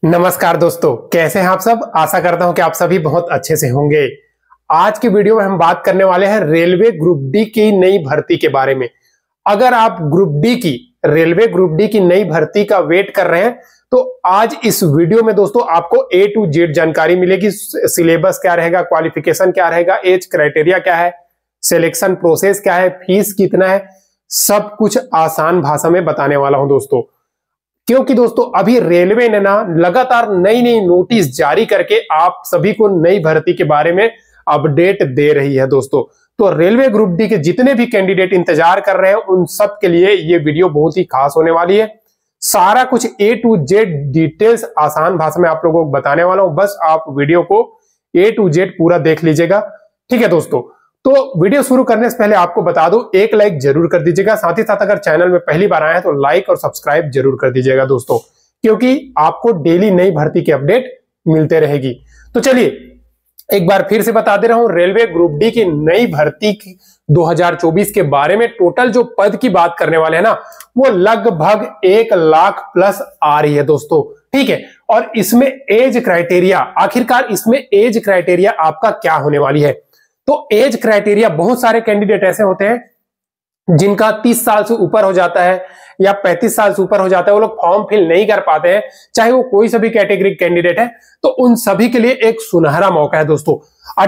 नमस्कार दोस्तों, कैसे हैं आप सब। आशा करता हूं कि आप सभी बहुत अच्छे से होंगे। आज की वीडियो में हम बात करने वाले हैं रेलवे ग्रुप डी की नई भर्ती के बारे में। अगर आप रेलवे ग्रुप डी की नई भर्ती का वेट कर रहे हैं तो आज इस वीडियो में दोस्तों आपको A to Z जानकारी मिलेगी। सिलेबस क्या रहेगा, क्वालिफिकेशन क्या रहेगा, एज क्राइटेरिया क्या है, सिलेक्शन प्रोसेस क्या है, फीस कितना है, सब कुछ आसान भाषा में बताने वाला हूं दोस्तों। क्योंकि दोस्तों अभी रेलवे ने ना लगातार नई नई नोटिस जारी करके आप सभी को नई भर्ती के बारे में अपडेट दे रही है दोस्तों। तो रेलवे ग्रुप डी के जितने भी कैंडिडेट इंतजार कर रहे हैं उन सब के लिए ये वीडियो बहुत ही खास होने वाली है। सारा कुछ A to Z डिटेल्स आसान भाषा में आप लोगों को बताने वाला हूं, बस आप वीडियो को A to Z पूरा देख लीजिएगा। ठीक है दोस्तों, तो वीडियो शुरू करने से पहले आपको बता दूं, एक लाइक जरूर कर दीजिएगा। साथ ही साथ अगर चैनल में पहली बार आए हैं तो लाइक और सब्सक्राइब जरूर कर दीजिएगा दोस्तों, क्योंकि आपको डेली नई भर्ती की अपडेट मिलते रहेगी। तो चलिए एक बार फिर से बता दे रहा हूं, रेलवे ग्रुप डी की नई भर्ती 2024 के बारे में टोटल जो पद की बात करने वाले हैं ना, वो लगभग 1 लाख प्लस आ रही है दोस्तों। ठीक है, और इसमें एज क्राइटेरिया, आखिरकार इसमें एज क्राइटेरिया आपका क्या होने वाली है। तो एज क्राइटेरिया, बहुत सारे कैंडिडेट ऐसे होते हैं जिनका 30 साल से ऊपर हो जाता है या 35 साल से ऊपर हो जाता है, वो लोग फॉर्म फिल नहीं कर पाते हैं, चाहे वो कोई सा भी कैटेगरी कैंडिडेट है। तो उन सभी के लिए एक सुनहरा मौका है दोस्तों।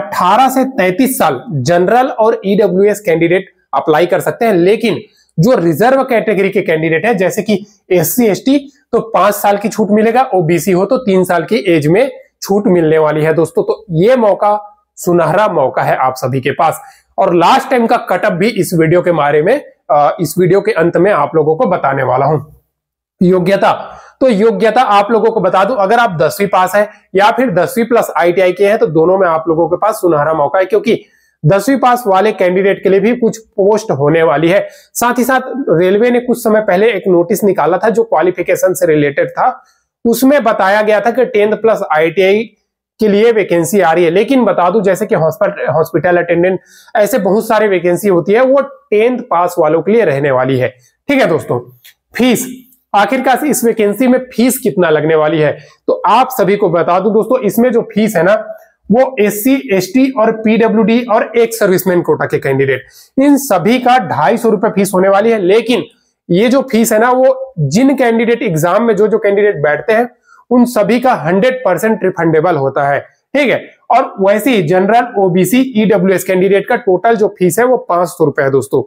18 से 33 साल जनरल और ईडब्ल्यूएस कैंडिडेट अप्लाई कर सकते हैं, लेकिन जो रिजर्व कैटेगरी के कैंडिडेट है जैसे कि SC ST तो 5 साल की छूट मिलेगा, OBC हो तो 3 साल की एज में छूट मिलने वाली है दोस्तों। तो ये मौका, सुनहरा मौका है आप सभी के पास। और लास्ट टाइम का कटअप भी इस वीडियो के बारे में इस वीडियो के अंत में आप लोगों को बताने वाला हूं। योग्यता, तो योग्यता आप लोगों को बता दूं, अगर आप 10वीं पास है या फिर 10वीं प्लस ITI के हैं तो दोनों में आप लोगों के पास सुनहरा मौका है, क्योंकि 10वीं पास वाले कैंडिडेट के लिए भी कुछ पोस्ट होने वाली है। साथ ही साथ रेलवे ने कुछ समय पहले एक नोटिस निकाला था जो क्वालिफिकेशन से रिलेटेड था। उसमें बताया गया था कि 10th प्लस ITI के लिए वैकेंसी आ रही है, लेकिन बता दूं जैसे कि हॉस्पिटल अटेंडेंट, ऐसे बहुत सारे वैकेंसी होती है, वो 10th पास वालों के लिए रहने वाली है। ठीक है दोस्तों, फीस, आखिरकार इस वैकेंसी में फीस कितना लगने वाली है तो आप सभी को बता दूं दोस्तों, इसमें जो फीस है ना वो SC ST और PWD और एक सर्विसमैन कोटा के कैंडिडेट, इन सभी का 250 रुपए फीस होने वाली है। लेकिन ये जो फीस है ना, वो जिन कैंडिडेट एग्जाम में जो कैंडिडेट बैठते हैं उन सभी का 100% रिफंडेबल होता है। ठीक है, और वैसे ही जनरल, OBC, EWS कैंडिडेट का टोटल जो फीस है वो 500 रुपए है दोस्तों।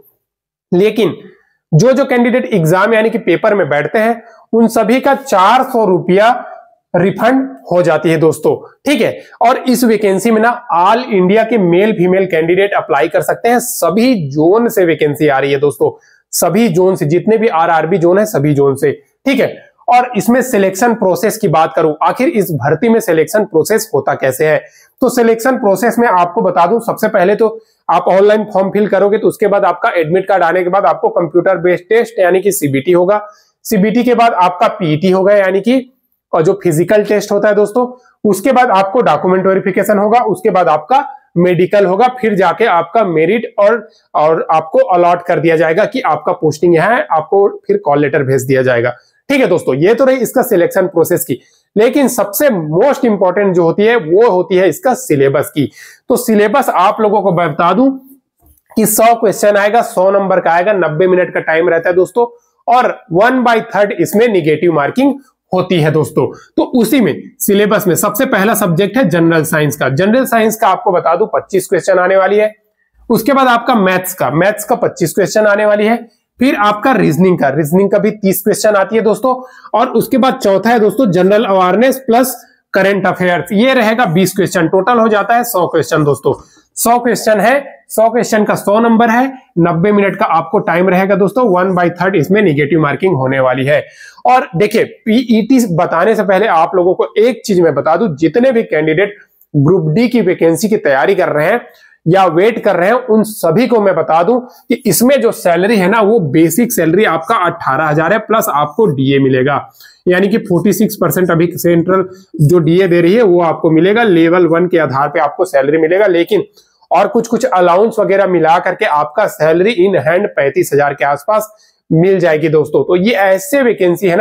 लेकिन जो कैंडिडेट एग्जाम यानी कि पेपर में बैठते हैं उन सभी का 400 रुपया रिफंड हो जाती है दोस्तों। ठीक है, और इस वैकेंसी में ना ऑल इंडिया के मेल फीमेल कैंडिडेट अप्लाई कर सकते हैं। सभी जोन से वैकेंसी आ रही है दोस्तों, सभी जोन से, जितने भी RRB जोन है सभी जोन से। ठीक है, और इसमें सिलेक्शन प्रोसेस की बात करूं, आखिर इस भर्ती में सिलेक्शन प्रोसेस होता कैसे है। तो सिलेक्शन प्रोसेस में आपको बता दूं, सबसे पहले तो आप ऑनलाइन फॉर्म फिल करोगे तो उसके बाद आपका एडमिट कार्ड आने के बाद आपको कंप्यूटर बेस्ड टेस्ट यानी कि CBT होगा। CBT के बाद आपका PET होगा यानी कि जो फिजिकल टेस्ट होता है दोस्तों। उसके बाद आपको डॉक्यूमेंट वेरिफिकेशन होगा, उसके बाद आपका मेडिकल होगा, फिर जाके आपका मेरिट और आपको अलॉट कर दिया जाएगा कि आपका पोस्टिंग यहाँ है, आपको फिर कॉल लेटर भेज दिया जाएगा। ठीक है दोस्तों, ये तो रही इसका सिलेक्शन प्रोसेस की। लेकिन सबसे मोस्ट इंपॉर्टेंट जो होती है वो होती है इसका सिलेबस की। तो सिलेबस आप लोगों को बता दूं कि 100 क्वेश्चन आएगा, 100 नंबर का आएगा, 90 मिनट का टाइम रहता है दोस्तों, और 1/3 इसमें निगेटिव मार्किंग होती है दोस्तों। तो उसी में सिलेबस में सबसे पहला सब्जेक्ट है जनरल साइंस का। जनरल साइंस का आपको बता दूं 25 क्वेश्चन आने वाली है। उसके बाद आपका मैथ्स का 25 क्वेश्चन आने वाली है। फिर आपका रीजनिंग का भी 30 क्वेश्चन आती है दोस्तों। और उसके बाद चौथा है दोस्तों general awareness plus current affairs, ये रहेगा 20 क्वेश्चन। टोटल हो जाता है 100 क्वेश्चन दोस्तों। 100 क्वेश्चन है, 100 क्वेश्चन का 100 नंबर है, 90 मिनट का आपको टाइम रहेगा दोस्तों। 1/3 इसमें निगेटिव मार्किंग होने वाली है। और देखिए PET बताने से पहले आप लोगों को एक चीज मैं बता दूं, जितने भी कैंडिडेट ग्रुप डी की वैकेंसी की तैयारी कर रहे हैं या वेट कर रहे हैं उन सभी को मैं बता दूं कि इसमें जो सैलरी है ना वो बेसिक सैलरी आपका 18,000 है, प्लस आपको DA मिलेगा, यानी कि 46% अभी सेंट्रल जो DA दे रही है वो आपको मिलेगा। लेवल 1 के आधार पे आपको सैलरी मिलेगा, लेकिन और कुछ अलाउंस वगैरह मिला करके आपका सैलरी इन हैंड 35,000 के आसपास मिल जाएगी दोस्तों। तो ये ऐसे वैकेंसी है ना,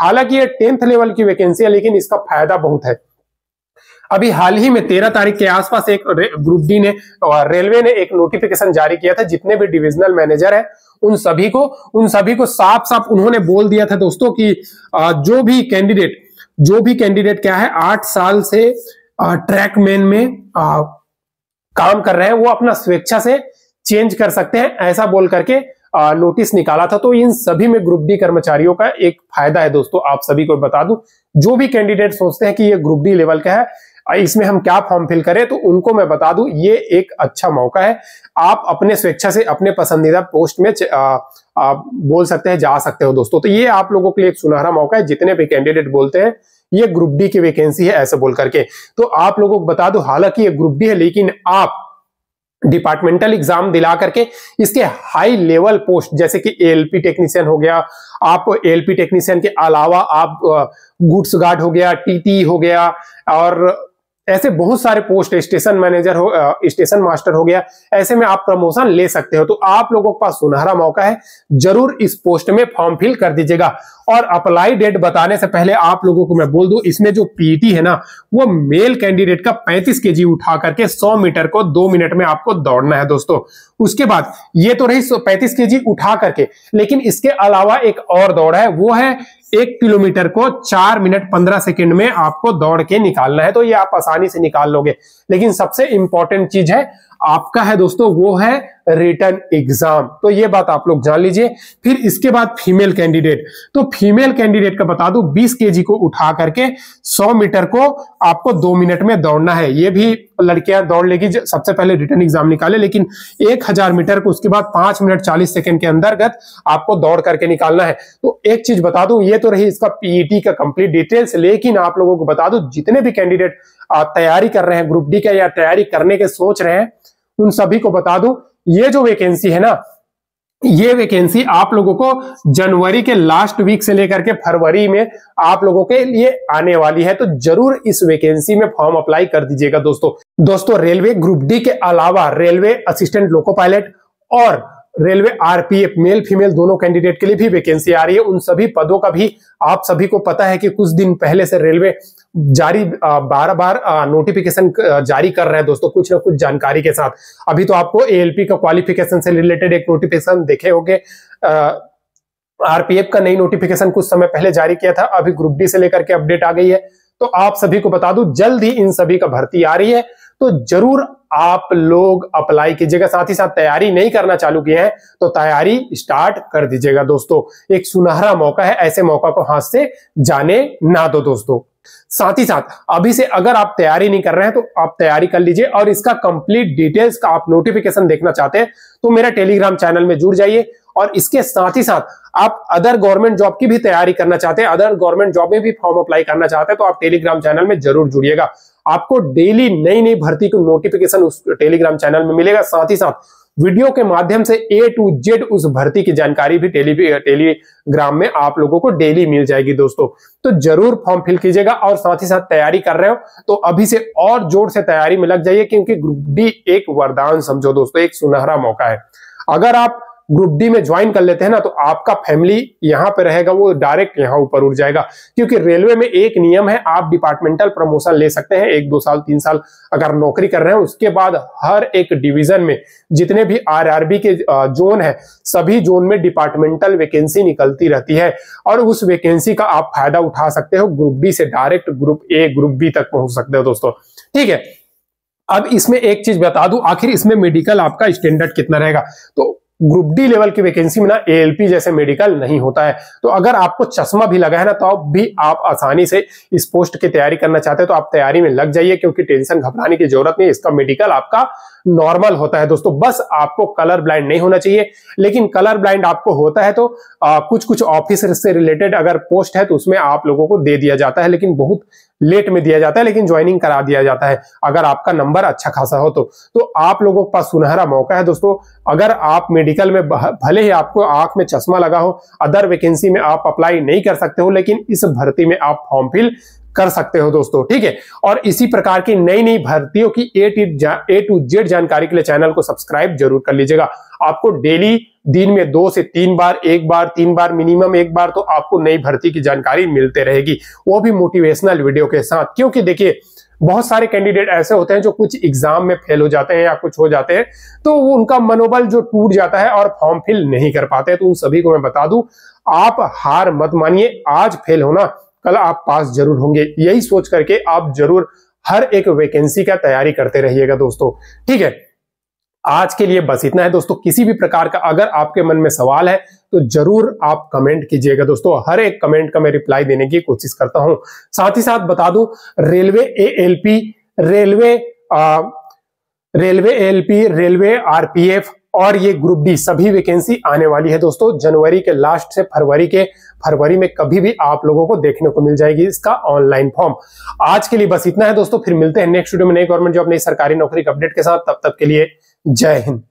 हालांकि ये 10th लेवल की वैकेंसी है, लेकिन इसका फायदा बहुत है। अभी हाल ही में 13 तारीख के आसपास एक ग्रुप डी ने रेलवे ने एक नोटिफिकेशन जारी किया था। जितने भी डिविजनल मैनेजर है उन सभी को साफ साफ उन्होंने बोल दिया था दोस्तों कि जो भी कैंडिडेट क्या है 8 साल से ट्रैकमैन में काम कर रहे हैं वो अपना स्वेच्छा से चेंज कर सकते हैं, ऐसा बोल करके नोटिस निकाला था। तो इन सभी में ग्रुप डी कर्मचारियों का एक फायदा है दोस्तों। आप सभी को बता दूं, जो भी कैंडिडेट सोचते हैं कि ये ग्रुप डी लेवल का है, इसमें हम क्या फॉर्म फिल करें, तो उनको मैं बता दूं ये एक अच्छा मौका है। आप अपने स्वेच्छा से अपने पसंदीदा पोस्ट में बोल सकते हैं, जा सकते हो दोस्तों। तो ये आप लोगों के लिए एक सुनहरा मौका है। जितने भी कैंडिडेट बोलते हैं ये ग्रुप डी की वैकेंसी है ऐसे बोल करके, तो आप लोगों को बता दूं हालांकि ये ग्रुप डी है, लेकिन आप डिपार्टमेंटल एग्जाम दिला करके इसके हाई लेवल पोस्ट जैसे कि एएलपी टेक्नीशियन हो गया, आप एएलपी टेक्नीशियन के अलावा आप गुड्स गार्ड हो गया, टीटी हो गया, और ऐसे बहुत सारे पोस्ट, स्टेशन मैनेजर हो, स्टेशन मास्टर हो गया, ऐसे में आप प्रमोशन ले सकते हो। तो आप लोगों के पास सुनहरा मौका है, जरूर इस पोस्ट में फॉर्म फिल कर दीजिएगा। और अप्लाई डेट बताने से पहले आप लोगों को मैं बोल दूं, इसमें जो पीटी है ना, वो मेल कैंडिडेट का 35 केजी उठा करके 100 मीटर को 2 मिनट में आपको दौड़ना है दोस्तों। उसके बाद ये तो रही 35 केजी उठा करके, लेकिन इसके अलावा एक और दौड़ है, वो है 1 किलोमीटर को 4 मिनट 15 सेकंड में आपको दौड़ के निकालना है। तो ये आप आसानी से निकाल लोगे, लेकिन सबसे इंपॉर्टेंट चीज है आपका है दोस्तों, वो है रिटन एग्जाम। तो ये बात आप लोग जान लीजिए। फिर इसके बाद फीमेल कैंडिडेट, तो फीमेल कैंडिडेट का बता दूं 20 केजी को उठा करके 100 मीटर को आपको 2 मिनट में दौड़ना है। ये भी लड़कियां दौड़ लेगी, सबसे पहले रिटन एग्जाम निकाले, लेकिन 1000 मीटर को उसके बाद 5 मिनट 40 सेकंड के अंतर्गत आपको दौड़ करके निकालना है। तो एक चीज बता दूं, ये तो रही इसका पीईटी का कंप्लीट डिटेल्स, लेकिन आप लोगों को बता दूं जितने भी कैंडिडेट तैयारी कर रहे हैं ग्रुप डी का या तैयारी करने के सोच रहे हैं, उन सभी को बता दूं ये जो वैकेंसी है ना, ये वैकेंसी आप लोगों को जनवरी के लास्ट वीक से लेकर के फरवरी में आप लोगों के लिए आने वाली है। तो जरूर इस वैकेंसी में फॉर्म अप्लाई कर दीजिएगा दोस्तों। रेलवे ग्रुप डी के अलावा रेलवे असिस्टेंट लोको पायलट और रेलवे आरपीएफ मेल फीमेल दोनों कैंडिडेट के लिए भी वैकेंसी आ रही है। उन सभी पदों का भी आप सभी को पता है कि कुछ दिन पहले से रेलवे बार नोटिफिकेशन जारी कर रहे हैं दोस्तों, कुछ ना कुछ जानकारी के साथ। अभी तो आपको एएलपी का क्वालिफिकेशन से रिलेटेड एक नोटिफिकेशन देखे होंगे, आरपीएफ का नई नोटिफिकेशन कुछ समय पहले जारी किया था, अभी ग्रुप डी से लेकर के अपडेट आ गई है। तो आप सभी को बता दूं जल्द ही इन सभी का भर्ती आ रही है, तो जरूर आप लोग अप्लाई कीजिएगा। साथ ही साथ तैयारी नहीं करना चालू किए हैं तो तैयारी स्टार्ट कर दीजिएगा दोस्तों। एक सुनहरा मौका है, ऐसे मौका को हाथ से जाने ना दो दोस्तों। साथ ही साथ अभी से अगर आप तैयारी नहीं कर रहे हैं तो आप तैयारी कर लीजिए, और इसका कंप्लीट डिटेल्स का आप नोटिफिकेशन देखना चाहते हैं तो मेरा टेलीग्राम चैनल में जुड़ जाइए। और इसके साथ ही साथ आप अदर गवर्नमेंट जॉब की भी तैयारी करना चाहते हैं, अदर गवर्नमेंट जॉब में भी फॉर्म अप्लाई करना चाहते हैं, तो आप टेलीग्राम चैनल में जरूर जुड़िएगा। आपको डेली नई नई भर्ती की नोटिफिकेशन उस टेलीग्राम चैनल में मिलेगा। साथ ही साथ वीडियो के माध्यम से A to Z उस भर्ती की जानकारी भी टेलीग्राम में आप लोगों को डेली मिल जाएगी दोस्तों। तो जरूर फॉर्म फिल कीजिएगा, और साथ ही साथ तैयारी कर रहे हो तो अभी से और जोर से तैयारी में लग जाइए, क्योंकि ग्रुप डी एक वरदान समझो दोस्तों, एक सुनहरा मौका है। अगर आप ग्रुप डी में ज्वाइन कर लेते हैं ना, तो आपका फैमिली यहाँ पे रहेगा, वो डायरेक्ट यहाँ ऊपर उठ जाएगा। क्योंकि रेलवे में एक नियम है, आप डिपार्टमेंटल प्रमोशन ले सकते हैं 1, 2 साल 3 साल अगर नौकरी कर रहे हैं। उसके बाद हर एक डिवीजन में जितने भी आरआरबी के जोन है, सभी जोन में डिपार्टमेंटल वैकेंसी निकलती रहती है, और उस वैकेंसी का आप फायदा उठा सकते हो। ग्रुप डी से direct group A group B तक पहुंच सकते हो दोस्तों, ठीक है। अब इसमें एक चीज बता दूं, आखिर इसमें मेडिकल आपका स्टैंडर्ड कितना रहेगा। तो ग्रुप डी लेवल की वैकेंसी में ना एएलपी जैसे मेडिकल नहीं होता है। तो अगर आपको चश्मा भी लगा है ना, तो अब भी आप आसानी से इस पोस्ट की तैयारी करना चाहते हैं तो आप तैयारी में लग जाइए, क्योंकि टेंशन घबराने की जरूरत नहीं। इसका मेडिकल आपका नॉर्मल होता है दोस्तों। बस आपको कलर ब्लाइंड नहीं होना चाहिए, लेकिन कलर ब्लाइंड आपको होता है तो कुछ ऑफिस से रिलेटेड अगर पोस्ट है तो उसमें आप लोगों को दे दिया जाता है, लेकिन बहुत लेट में दिया जाता है, लेकिन ज्वाइनिंग करा दिया जाता है अगर आपका नंबर अच्छा खासा हो तो आप लोगों के पास सुनहरा मौका है दोस्तों। अगर आप मेडिकल में भले ही आपको आंख में चश्मा लगा हो, अदर वैकेंसी में आप अप्लाई नहीं कर सकते हो, लेकिन इस भर्ती में आप फॉर्म फिल कर सकते हो दोस्तों, ठीक है। और इसी प्रकार की नई नई भर्तियों की A to Z जानकारी के लिए चैनल को सब्सक्राइब जरूर कर लीजिएगा। आपको डेली दिन में 2 से 3 बार, 1 बार, 3 बार, मिनिमम 1 बार तो आपको नई भर्ती की जानकारी मिलते रहेगी, वो भी मोटिवेशनल वीडियो के साथ। क्योंकि देखिए बहुत सारे कैंडिडेट ऐसे होते हैं जो कुछ एग्जाम में फेल हो जाते हैं या कुछ हो जाते हैं, तो उनका मनोबल जो टूट जाता है और फॉर्म फिल नहीं कर पाते। तो उन सभी को मैं बता दूं, आप हार मत मानिए, आज फेल होना कल आप पास जरूर होंगे। यही सोच करके आप जरूर हर एक वैकेंसी का तैयारी करते रहिएगा दोस्तों, ठीक है। आज के लिए बस इतना है दोस्तों। किसी भी प्रकार का अगर आपके मन में सवाल है तो जरूर आप कमेंट कीजिएगा दोस्तों, हर एक कमेंट का मैं रिप्लाई देने की कोशिश करता हूं। साथ ही साथ बता दूं, railway ALP, railway ALP, railway RPF और ये ग्रुप डी सभी वैकेंसी आने वाली है दोस्तों। जनवरी के लास्ट से फरवरी में कभी भी आप लोगों को देखने को मिल जाएगी इसका ऑनलाइन फॉर्म। आज के लिए बस इतना है दोस्तों, फिर मिलते हैं नेक्स्ट वीडियो में नई गवर्नमेंट जॉब, नई सरकारी नौकरी के अपडेट के साथ। तब तक के लिए जय हिंद।